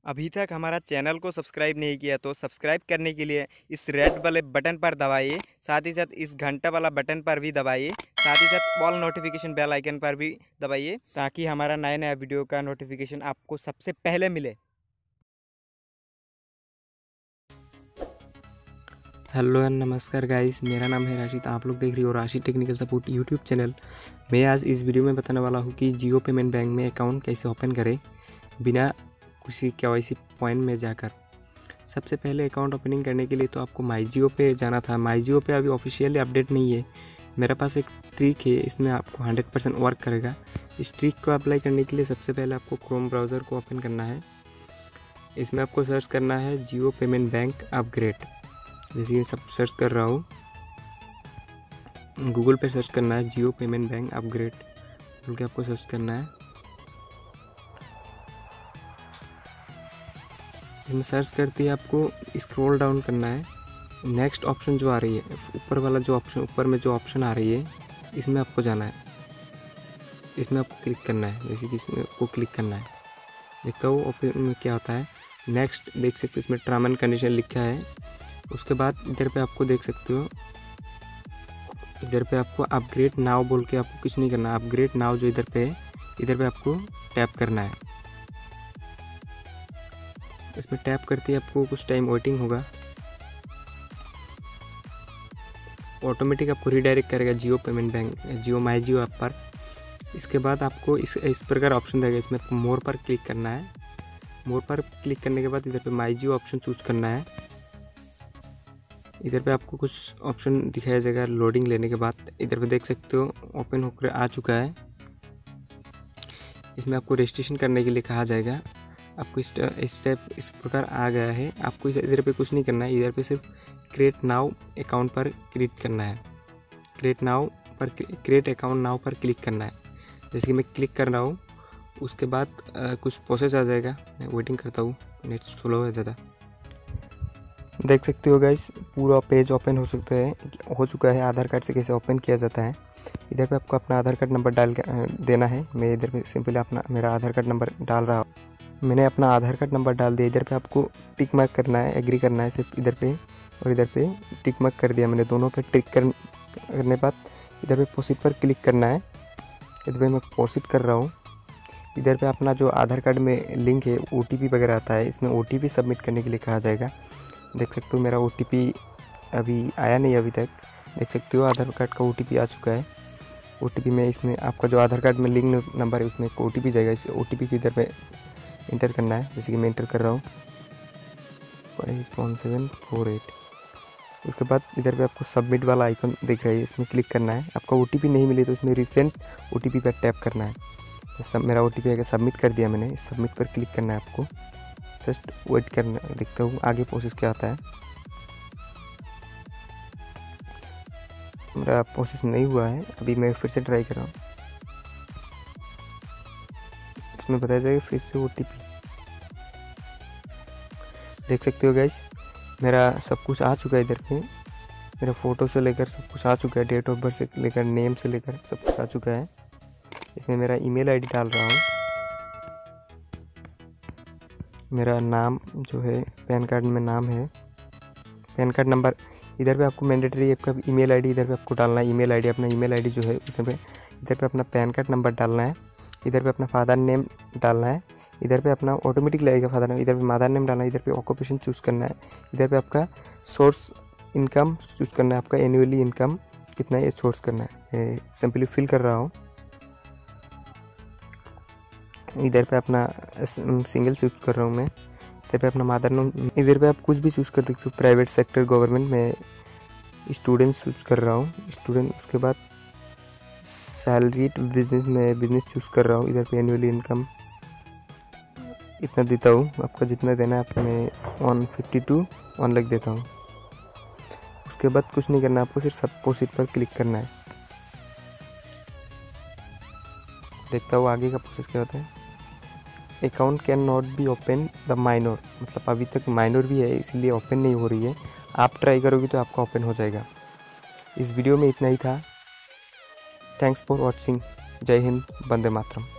अभी तक हमारा चैनल को सब्सक्राइब नहीं किया तो सब्सक्राइब करने के लिए इस रेड वाले बटन पर दबाइए। साथ ही साथ इस घंटा वाला बटन पर भी दबाइए। साथ ही साथ ऑल नोटिफिकेशन बेल आइकन पर भी दबाइए ताकि हमारा नया नया वीडियो का नोटिफिकेशन आपको सबसे पहले मिले। हेलो एंड नमस्कार गाइस, मेरा नाम है राशिद। आप लोग देख रही हो राशि टेक्निकल सपोर्ट यूट्यूब चैनल। मैं आज इस वीडियो में बताने वाला हूँ कि जियो पेमेंट बैंक में अकाउंट कैसे ओपन करें बिना किसी केवाईसी पॉइंट में जाकर। सबसे पहले अकाउंट ओपनिंग करने के लिए तो आपको माई जियो पे जाना था। माई जियो पे अभी ऑफिशियली अपडेट नहीं है। मेरे पास एक ट्रिक है, इसमें आपको 100% वर्क करेगा। इस ट्रिक को अप्लाई करने के लिए सबसे पहले आपको क्रोम ब्राउज़र को ओपन करना है। इसमें आपको सर्च करना है जियो पेमेंट बैंक अपग्रेड। जैसे ये सब सर्च कर रहा हूँ, गूगल पे सर्च करना है जियो पेमेंट बैंक अपग्रेड बोल के आपको सर्च करना है। इसमें सर्च करते ही आपको स्क्रॉल डाउन करना है। नेक्स्ट ऑप्शन जो आ रही है, ऊपर वाला जो ऑप्शन, ऊपर में जो ऑप्शन आ रही है, इसमें आपको जाना है। इसमें आपको क्लिक करना है। जैसे कि इसमें आपको क्लिक करना है। देखता हूँ ओपन में क्या होता है। नेक्स्ट देख सकते हो, इसमें टर्म एंड कंडीशन लिखा है। उसके बाद इधर पे आपको देख सकते हो, इधर पे आपको अपग्रेड नाउ बोल के आपको कुछ नहीं करना। अपग्रेड नाउ जो इधर पे है, इधर पे आपको टैप करना है। इसमें टैप करते ही आपको कुछ टाइम वेटिंग होगा। ऑटोमेटिक आपको रीडायरेक्ट करेगा Jio payment bank, Jio my Jio app पर। इसके बाद आपको इस प्रकार ऑप्शन देगा। इसमें आपको मोर पर क्लिक करना है। मोर पर क्लिक करने के बाद इधर पे माई जियो ऑप्शन चूज करना है। इधर पे आपको कुछ ऑप्शन दिखाया जाएगा लोडिंग लेने के बाद। इधर पे देख सकते हो ओपन होकर आ चुका है। इसमें आपको रजिस्ट्रेशन करने के लिए कहा जाएगा। आपको स्टेप इस प्रकार आ गया है। आपको इधर पे कुछ नहीं करना है। इधर पे सिर्फ क्रिएट नाउ अकाउंट पर क्लिक करना है। क्रिएट अकाउंट नाउ पर क्लिक करना है। जैसे कि मैं क्लिक कर रहा हूँ, उसके बाद कुछ प्रोसेस आ जाएगा। मैं वेटिंग करता हूँ, नेट स्लो है ज़्यादा। देख सकते हो गाइस, पूरा पेज ओपन हो चुका है। आधार कार्ड से कैसे ओपन किया जाता है। इधर पे आपको अपना आधार कार्ड नंबर डाल देना है। मैं इधर पे सिंपली मेरा आधार कार्ड नंबर डाल रहा हूँ। मैंने अपना आधार कार्ड नंबर डाल दिया। इधर पे आपको टिक मार्क करना है, एग्री करना है सिर्फ इधर पे और इधर पे टिक मार्क कर दिया मैंने। दोनों पे टिक करने बाद इधर पे प्रोसीड पर क्लिक करना है। इधर पे मैं प्रोसीड कर रहा हूँ। इधर पे अपना जो आधार कार्ड में लिंक है, OTP वगैरह आता है। इसमें OTP सबमिट करने के लिए कहा जाएगा। देख सकते हो मेरा OTP अभी आया नहीं अभी तक। देख सकते हो आधार कार्ड का OTP आ चुका है। OTP में इसमें आपका जो आधार कार्ड में लिंक नंबर है उसमें एक OTP जाएगा। इस OTP को इधर पे इंटर करना है। जैसे कि मैं इंटर कर रहा हूँ 51748। उसके बाद इधर पे आपको सबमिट वाला आइकन दिख रहा है, इसमें क्लिक करना है। आपका OTP नहीं मिले तो इसमें रिसेंट OTP पर टैप करना है। तो मेरा OTP आगे सबमिट कर दिया मैंने। सबमिट पर क्लिक करना है आपको। जस्ट वेट करना, देखता हूँ आगे प्रोसेस क्या आता है। मेरा प्रोसेस नहीं हुआ है अभी, मैं फिर से ट्राई कर रहा हूँ। इसमें बताया जाएगा फिर से OTP। देख सकते हो गाइस, मेरा सब कुछ आ चुका है। इधर पे मेरा फ़ोटो से लेकर सब कुछ आ चुका है। डेट ऑफ बर्थ से लेकर नेम से लेकर सब कुछ आ चुका है। इसमें मेरा ईमेल आईडी डाल रहा हूँ। मेरा नाम जो है पैन कार्ड में नाम है, पैन कार्ड नंबर। इधर पे आपको मैंडेटरी आपका ईमेल आईडी इधर पे आपको डालना है। ईमेल आईडी, अपना ईमेल आईडी जो है उसमें इधर पे अपना पैन कार्ड नंबर डालना है। इधर पे अपना फादर नेम डालना है। इधर पे अपना ऑटोमेटिक लगेगा फादर नेम। इधर पे मदर नेम डालना है। इधर पे ऑक्यूपेशन चूज़ करना है। इधर पे आपका सोर्स इनकम चूज़ करना है। आपका एनुअली इनकम कितना है ये सोर्स करना है। सिंपली फिल कर रहा हूँ। इधर पे अपना सिंगल चूज कर रहा हूँ मैं। इधर पे अपना मदर नेम, इधर पे आप कुछ भी चूज़ कर सकते हो, प्राइवेट सेक्टर, गवर्नमेंट में स्टूडेंट्स चूज कर रहा हूँ स्टूडेंट। उसके बाद सैलरी बिजनेस में बिजनेस चूज़ कर रहा हूँ। इधर पे एनुअली इनकम इतना देता हूँ। आपका जितना देना है मैं 152 1 लिख देता हूँ। उसके बाद कुछ नहीं करना, आपको सिर्फ सब प्रोसीड पर क्लिक करना है। देखता हूँ आगे का प्रोसेस क्या होता है। Account can not be open the minor, मतलब अभी तक माइनर भी है इसलिए ओपन नहीं हो रही है। आप ट्राई करोगे तो आपका ओपन हो जाएगा। इस वीडियो में इतना ही था। Thanks for watching. जय हिंद, वंदे मातरम।